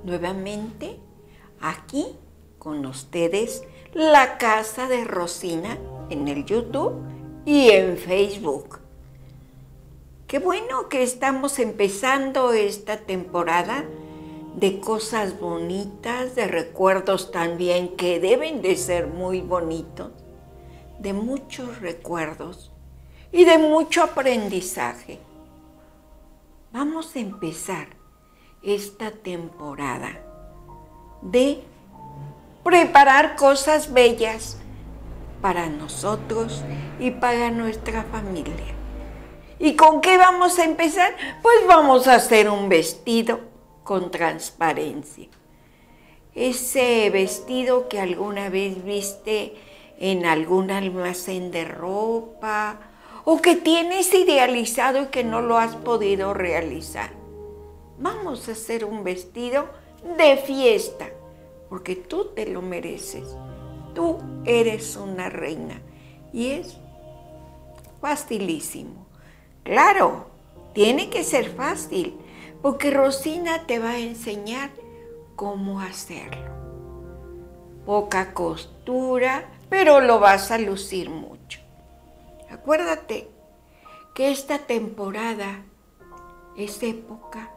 nuevamente aquí con ustedes, la casa de Rosina en el YouTube y en Facebook. Qué bueno que estamos empezando esta temporada de cosas bonitas, de recuerdos también que deben de ser muy bonitos, de muchos recuerdos y de mucho aprendizaje. Vamos a empezar esta temporada de preparar cosas bellas para nosotros y para nuestra familia. ¿Y con qué vamos a empezar? Pues vamos a hacer un vestido con transparencia. Ese vestido que alguna vez viste en algún almacén de ropa o que tienes idealizado y que no lo has podido realizar. Vamos a hacer un vestido de fiesta, porque tú te lo mereces. Tú eres una reina y es facilísimo. Claro, tiene que ser fácil, porque Rosina te va a enseñar cómo hacerlo. Poca costura, pero lo vas a lucir mucho. Acuérdate que esta temporada es época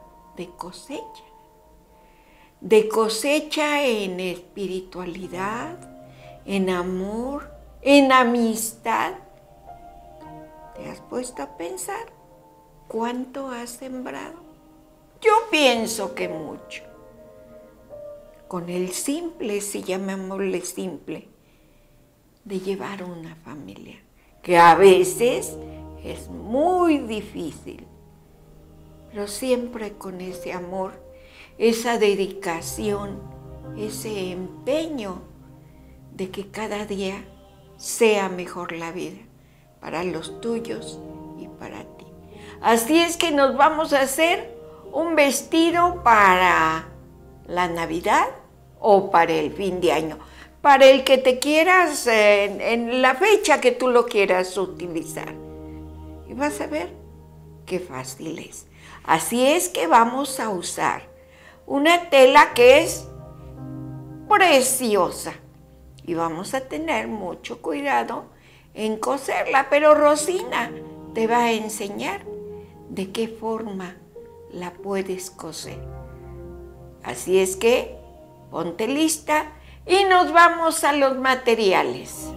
de cosecha en espiritualidad, en amor, en amistad. ¿Te has puesto a pensar cuánto has sembrado? Yo pienso que mucho. Con el simple, si llamémosle simple, de llevar una familia, que a veces es muy difícil, pero siempre con ese amor, esa dedicación, ese empeño de que cada día sea mejor la vida para los tuyos y para ti. Así es que nos vamos a hacer un vestido para la Navidad o para el fin de año, para el que te quieras, en la fecha que tú lo quieras utilizar. Y vas a ver qué fácil es. Así es que vamos a usar una tela que es preciosa y vamos a tener mucho cuidado en coserla, pero Rosina te va a enseñar de qué forma la puedes coser. Así es que ponte lista y nos vamos a los materiales.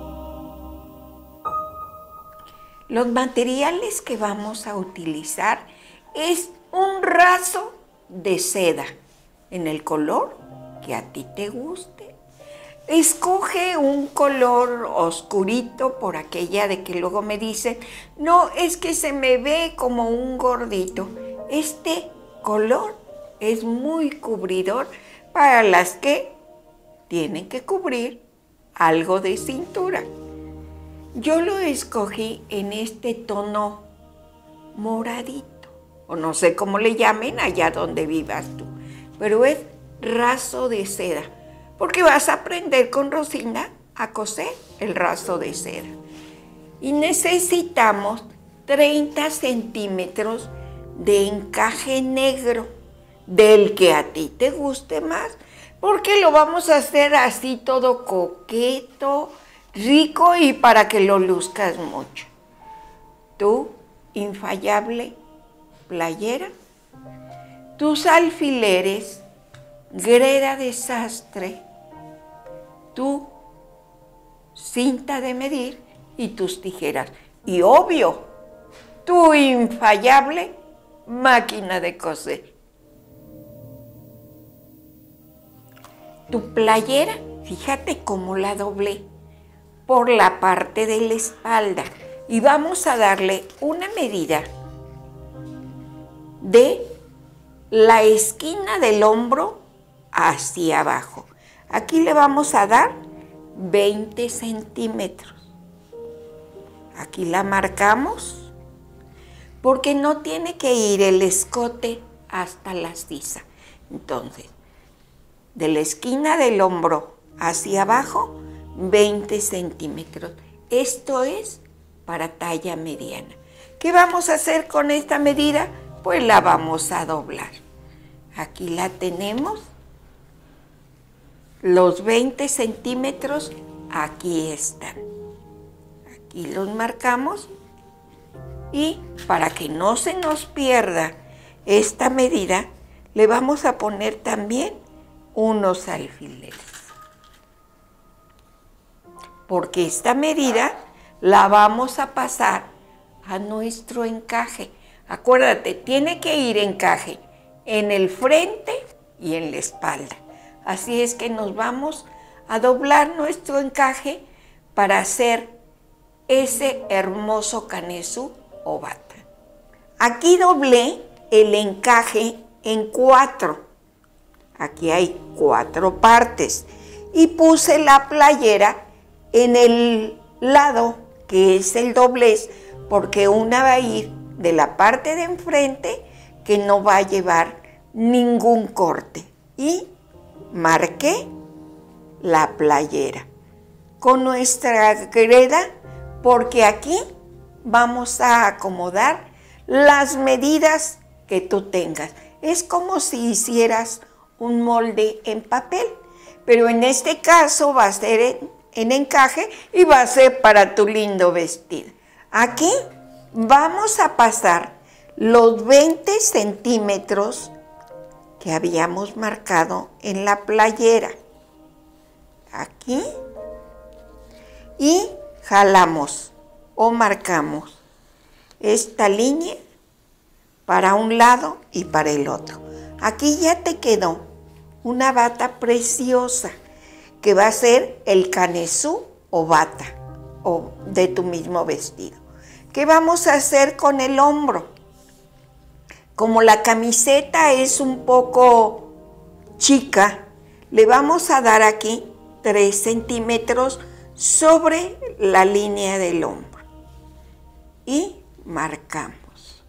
Los materiales que vamos a utilizar es un raso de seda en el color que a ti te guste. Escoge un color oscurito por aquella de que luego me dicen, no, es que se me ve como un gordito. Este color es muy cubridor para las que tienen que cubrir algo de cintura. Yo lo escogí en este tono moradito, o no sé cómo le llamen allá donde vivas tú, pero es raso de seda, porque vas a aprender con Rosina a coser el raso de seda. Y necesitamos 30 centímetros de encaje negro, del que a ti te guste más, porque lo vamos a hacer así todo coqueto, rico y para que lo luzcas mucho. Tu infallable playera, tus alfileres, greda de sastre, tu cinta de medir y tus tijeras. Y obvio, tu infallable máquina de coser. Tu playera, fíjate cómo la doblé por la parte de la espalda y vamos a darle una medida de la esquina del hombro hacia abajo. Aquí le vamos a dar 20 centímetros. Aquí la marcamos porque no tiene que ir el escote hasta la sisa. Entonces, de la esquina del hombro hacia abajo, 20 centímetros. Esto es para talla mediana. ¿Qué vamos a hacer con esta medida? Pues la vamos a doblar. Aquí la tenemos. Los 20 centímetros, aquí están. Aquí los marcamos. Y para que no se nos pierda esta medida, le vamos a poner también unos alfileres. Porque esta medida la vamos a pasar a nuestro encaje. Acuérdate, tiene que ir encaje en el frente y en la espalda. Así es que nos vamos a doblar nuestro encaje para hacer ese hermoso canesú o bata. Aquí doblé el encaje en 4. Aquí hay 4 partes. Y puse la playera en el lado que es el doblez, porque una va a ir de la parte de enfrente que no va a llevar ningún corte. Y marqué la playera con nuestra greda, porque aquí vamos a acomodar las medidas que tú tengas. Es como si hicieras un molde en papel, pero en este caso va a ser en encaje y va a ser para tu lindo vestido. Aquí vamos a pasar los 20 centímetros que habíamos marcado en la playera. Aquí. Y jalamos o marcamos esta línea para un lado y para el otro. Aquí ya te quedó una bata preciosa que va a ser el canesú o bata o de tu mismo vestido. ¿Qué vamos a hacer con el hombro? Como la camiseta es un poco chica, le vamos a dar aquí 3 centímetros sobre la línea del hombro y marcamos.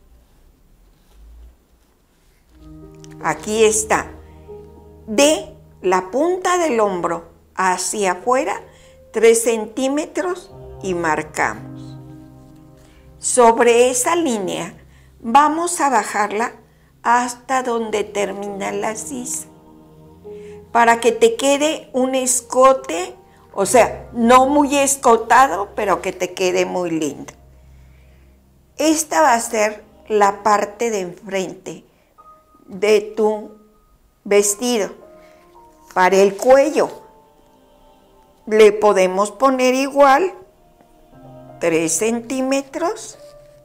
Aquí está, de la punta del hombro hacia afuera 3 centímetros y marcamos. Sobre esa línea vamos a bajarla hasta donde termina la sisa, para que te quede un escote, o sea, no muy escotado, pero que te quede muy lindo. Esta va a ser la parte de enfrente de tu vestido. Para el cuello le podemos poner igual 3 centímetros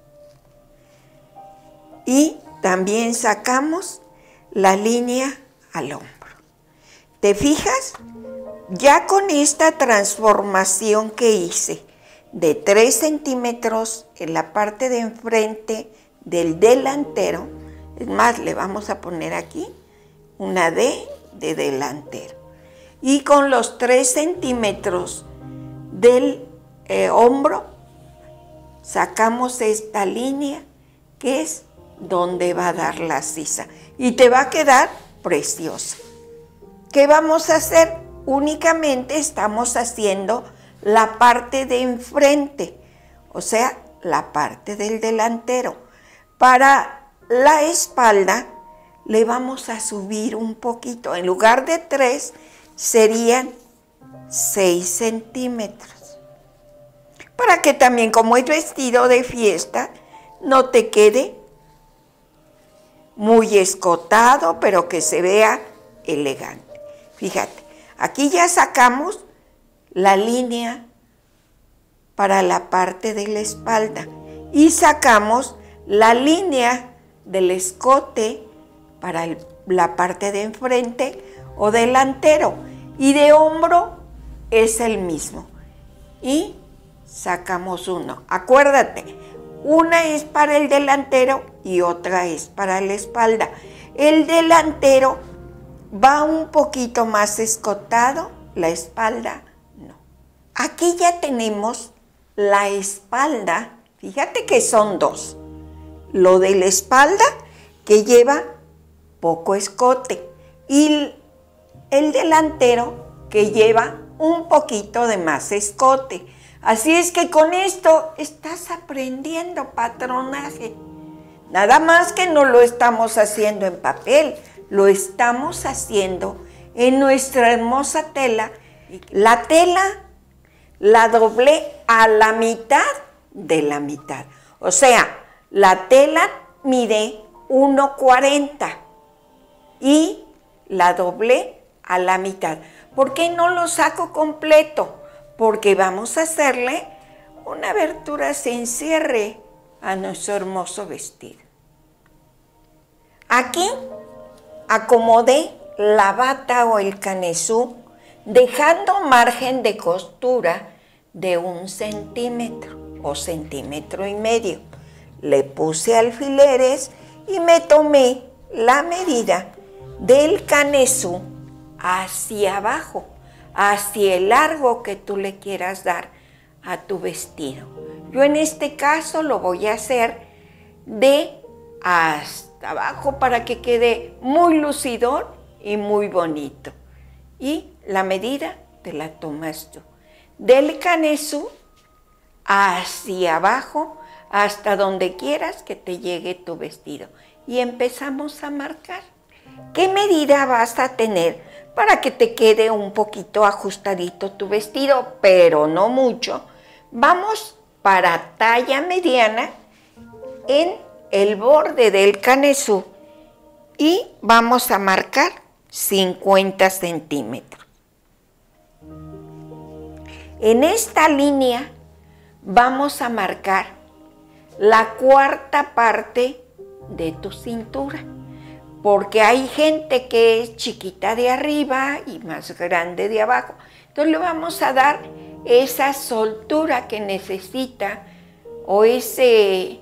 y también sacamos la línea al hombro. ¿Te fijas? Ya con esta transformación que hice de 3 centímetros en la parte de enfrente del delantero, es más, le vamos a poner aquí una D de delantero. Y con los 3 centímetros del hombro, sacamos esta línea que es donde va a dar la sisa. Y te va a quedar preciosa. ¿Qué vamos a hacer? Únicamente estamos haciendo la parte de enfrente, o sea, la parte del delantero. Para la espalda le vamos a subir un poquito. En lugar de 3, serían 6 centímetros. Para que también, como es vestido de fiesta, no te quede muy escotado, pero que se vea elegante. Fíjate, aquí ya sacamos la línea para la parte de la espalda y sacamos la línea del escote para la parte de enfrente o delantero, y de hombro es el mismo. Y sacamos uno. Acuérdate, una es para el delantero y otra es para la espalda. El delantero va un poquito más escotado, la espalda no. Aquí ya tenemos la espalda. Fíjate que son 2. Lo de la espalda, que lleva poco escote, y el delantero, que lleva un poquito de más escote. Así es que con esto estás aprendiendo patronaje. Nada más que no lo estamos haciendo en papel, lo estamos haciendo en nuestra hermosa tela. La tela la doblé a la mitad de la mitad. O sea, la tela mide 1,40 y la doblé a la mitad. ¿Por qué no lo saco completo? Porque vamos a hacerle una abertura sin cierre a nuestro hermoso vestido. Aquí acomodé la bata o el canesú, dejando margen de costura de 1 centímetro o 1,5 centímetros. Le puse alfileres y me tomé la medida del canesú hacia abajo, hacia el largo que tú le quieras dar a tu vestido. Yo en este caso lo voy a hacer de hasta abajo para que quede muy lucidor y muy bonito. Y la medida te la tomas tú. Del canesú hacia abajo hasta donde quieras que te llegue tu vestido. Y empezamos a marcar. ¿Qué medida vas a tener para que te quede un poquito ajustadito tu vestido, pero no mucho? Vamos para talla mediana en el borde del canesú y vamos a marcar 50 centímetros. En esta línea vamos a marcar la 4ª parte de tu cintura, porque hay gente que es chiquita de arriba y más grande de abajo. Entonces le vamos a dar esa soltura que necesita o esa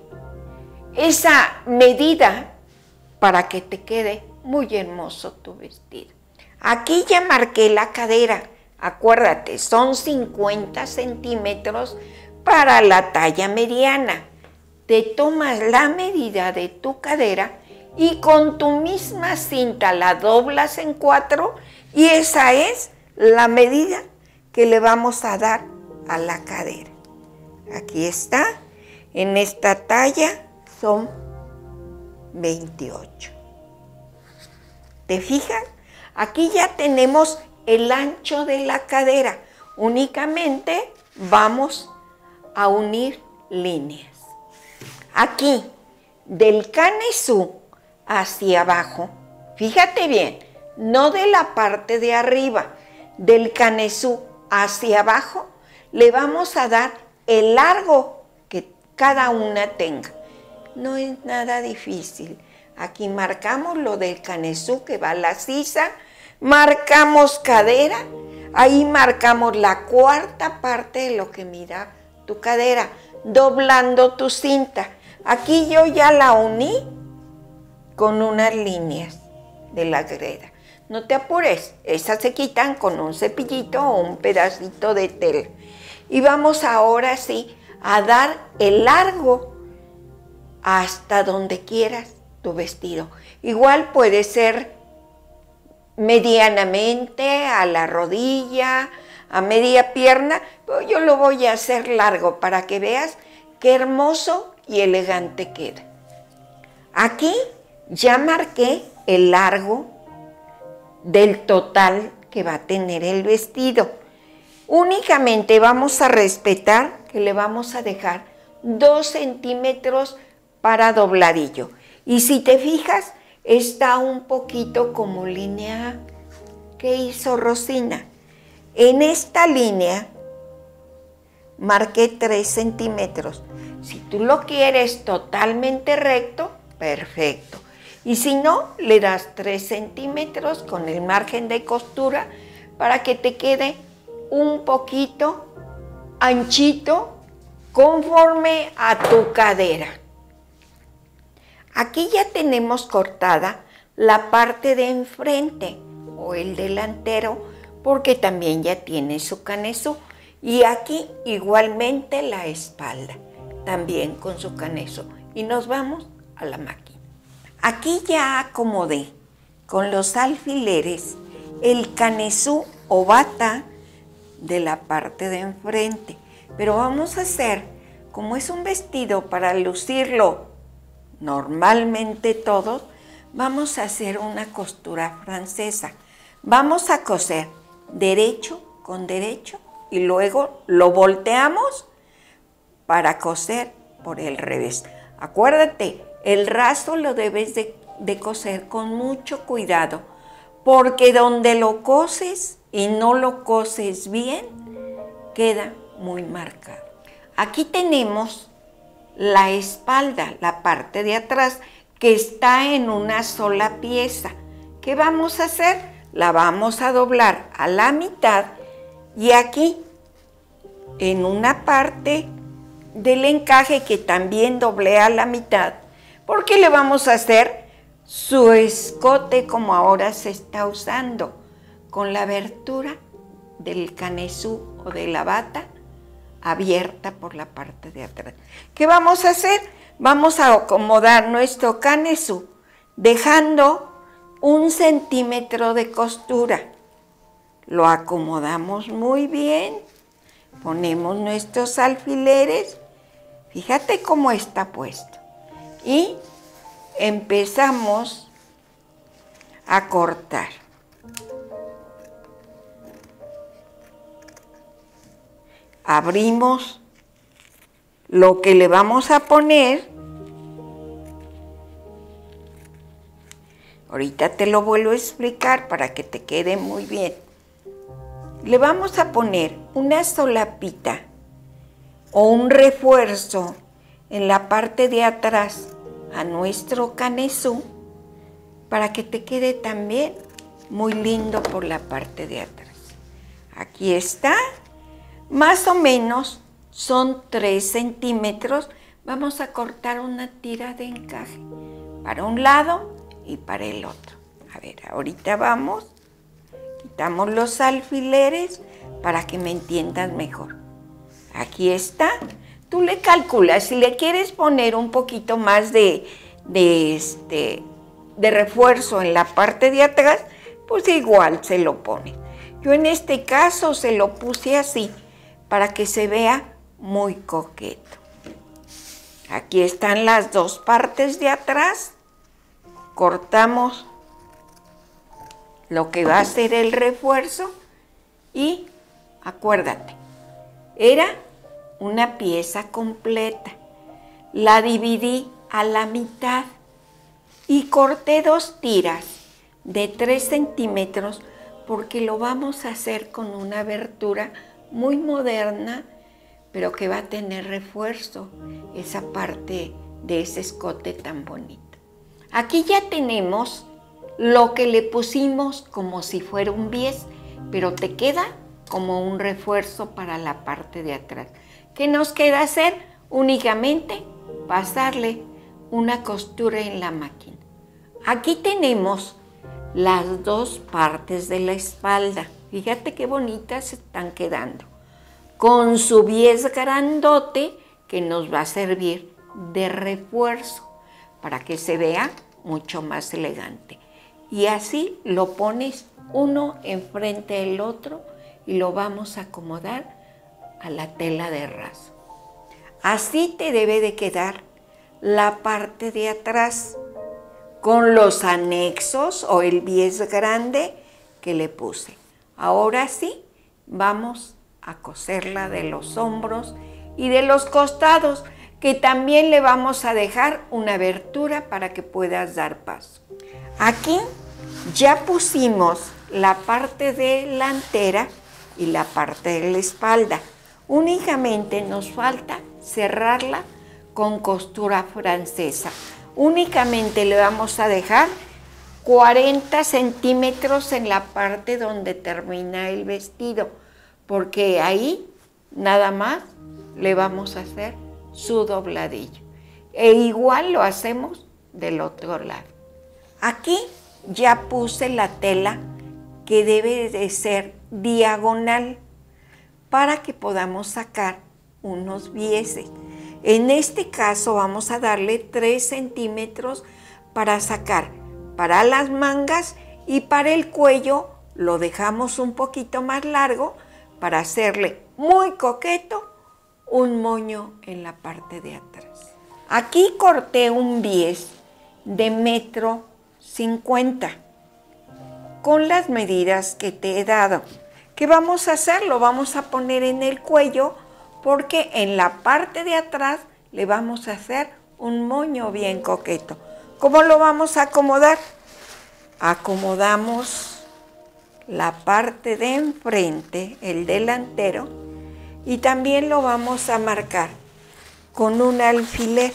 medida para que te quede muy hermoso tu vestido. Aquí ya marqué la cadera. Acuérdate, son 50 centímetros para la talla mediana. Te tomas la medida de tu cadera y con tu misma cinta la doblas en 4 y esa es la medida que le vamos a dar a la cadera. Aquí está, en esta talla son 28. ¿Te fijas? Aquí ya tenemos el ancho de la cadera. Únicamente vamos a unir líneas. Aquí, del canesú hacia abajo, fíjate bien, no de la parte de arriba, del canesú hacia abajo, le vamos a dar el largo que cada una tenga. No es nada difícil. Aquí marcamos lo del canesú que va a la sisa, marcamos cadera, ahí marcamos la 4ª parte de lo que mira tu cadera, doblando tu cinta. Aquí yo ya la uní con unas líneas de la greda. No te apures, esas se quitan con un cepillito o un pedacito de tela. Y vamos ahora sí a dar el largo hasta donde quieras tu vestido. Igual puede ser medianamente a la rodilla, a media pierna, pero yo lo voy a hacer largo para que veas qué hermoso y elegante queda. Aquí ya marqué el largo del total que va a tener el vestido. Únicamente vamos a respetar que le vamos a dejar 2 centímetros para dobladillo. Y si te fijas, está un poquito como línea que hizo Rosina. En esta línea marqué 3 centímetros. Si tú lo quieres totalmente recto, perfecto. Y si no, le das 3 centímetros con el margen de costura para que te quede un poquito anchito conforme a tu cadera. Aquí ya tenemos cortada la parte de enfrente o el delantero, porque también ya tiene su canesú. Y aquí igualmente la espalda, también con su canesú. Y nos vamos a la máquina. Aquí ya acomodé con los alfileres el canesú o bata de la parte de enfrente. Pero vamos a hacer, como es un vestido para lucirlo normalmente todos, vamos a hacer una costura francesa. Vamos a coser derecho con derecho y luego lo volteamos para coser por el revés. Acuérdate, el raso lo debes de coser con mucho cuidado, porque donde lo coses y no lo coses bien, queda muy marcado. Aquí tenemos la espalda, la parte de atrás, que está en una sola pieza. ¿Qué vamos a hacer? La vamos a doblar a la mitad y aquí, en una parte del encaje que también doblé a la mitad, porque le vamos a hacer su escote como ahora se está usando, con la abertura del canesú o de la bata abierta por la parte de atrás. ¿Qué vamos a hacer? Vamos a acomodar nuestro canesú dejando 1 centímetro de costura. Lo acomodamos muy bien, ponemos nuestros alfileres, fíjate cómo está puesto, y empezamos a cortar. Abrimos lo que le vamos a poner. Ahorita te lo vuelvo a explicar para que te quede muy bien. Le vamos a poner una solapita o un refuerzo en la parte de atrás a nuestro canesú para que te quede también muy lindo por la parte de atrás. Aquí está. Más o menos son 3 centímetros. Vamos a cortar una tira de encaje para un lado y para el otro. A ver, ahorita vamos. Quitamos los alfileres para que me entiendas mejor. Aquí está. Tú le calculas. Si le quieres poner un poquito más de refuerzo en la parte de atrás, pues igual se lo pones. Yo en este caso se lo puse así, para que se vea muy coqueto. Aquí están las 2 partes de atrás. Cortamos lo que va a ser el refuerzo y acuérdate, era una pieza completa. La dividí a la mitad y corté 2 tiras de 3 centímetros porque lo vamos a hacer con una abertura muy moderna, pero que va a tener refuerzo, esa parte de ese escote tan bonito. Aquí ya tenemos lo que le pusimos como si fuera un bies, pero te queda como un refuerzo para la parte de atrás. ¿Qué nos queda hacer? Únicamente pasarle una costura en la máquina. Aquí tenemos las 2 partes de la espalda. Fíjate qué bonitas están quedando. Con su bies grandote que nos va a servir de refuerzo para que se vea mucho más elegante. Y así lo pones uno enfrente del otro y lo vamos a acomodar a la tela de raso. Así te debe de quedar la parte de atrás con los anexos o el bies grande que le puse. Ahora sí, vamos a coserla de los hombros y de los costados, que también le vamos a dejar una abertura para que puedas dar paso. Aquí ya pusimos la parte delantera y la parte de la espalda. Únicamente nos falta cerrarla con costura francesa. Únicamente le vamos a dejar 40 centímetros en la parte donde termina el vestido, porque ahí nada más le vamos a hacer su dobladillo. E igual lo hacemos del otro lado. Aquí ya puse la tela que debe de ser diagonal para que podamos sacar unos bieses. En este caso vamos a darle 3 centímetros para sacar para las mangas, y para el cuello lo dejamos un poquito más largo para hacerle muy coqueto un moño en la parte de atrás. Aquí corté un bies de 1,50 m con las medidas que te he dado. ¿Qué vamos a hacer? Lo vamos a poner en el cuello porque en la parte de atrás le vamos a hacer un moño bien coqueto. ¿Cómo lo vamos a acomodar? Acomodamos la parte de enfrente, el delantero, y también lo vamos a marcar con un alfiler.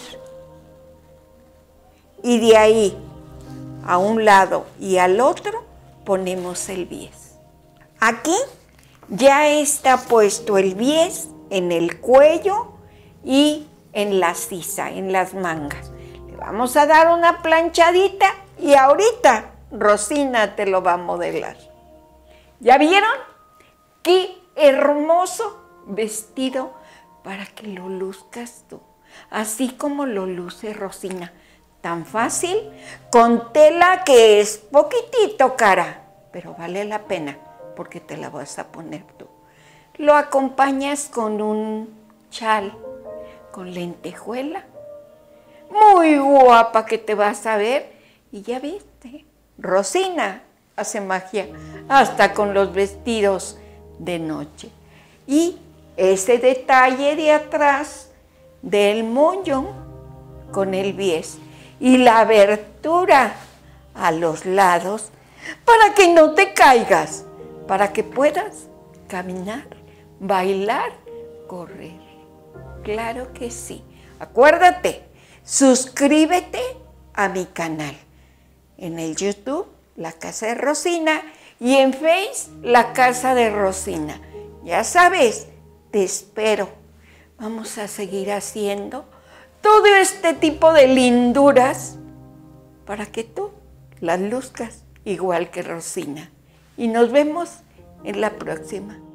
Y de ahí a un lado y al otro ponemos el bies. Aquí ya está puesto el bies en el cuello y en la sisa, en las mangas. Le vamos a dar una planchadita y ahorita Rosina te lo va a modelar. ¿Ya vieron? ¡Qué hermoso vestido para que lo luzcas tú! Así como lo luce Rosina. Tan fácil, con tela que es poquitito cara, pero vale la pena porque te la vas a poner tú. Lo acompañas con un chal, con lentejuela. Muy guapa que te vas a ver. Y ya viste, Rosina hace magia hasta con los vestidos de noche. Y ese detalle de atrás del moño con el bies y la abertura a los lados para que no te caigas, para que puedas caminar, bailar, correr. Claro que sí. Acuérdate, suscríbete a mi canal. En el YouTube, La Casa de Rosina, y en Face, La Casa de Rosina. Ya sabes, te espero. Vamos a seguir haciendo todo este tipo de linduras para que tú las luzcas igual que Rosina. Y nos vemos en la próxima.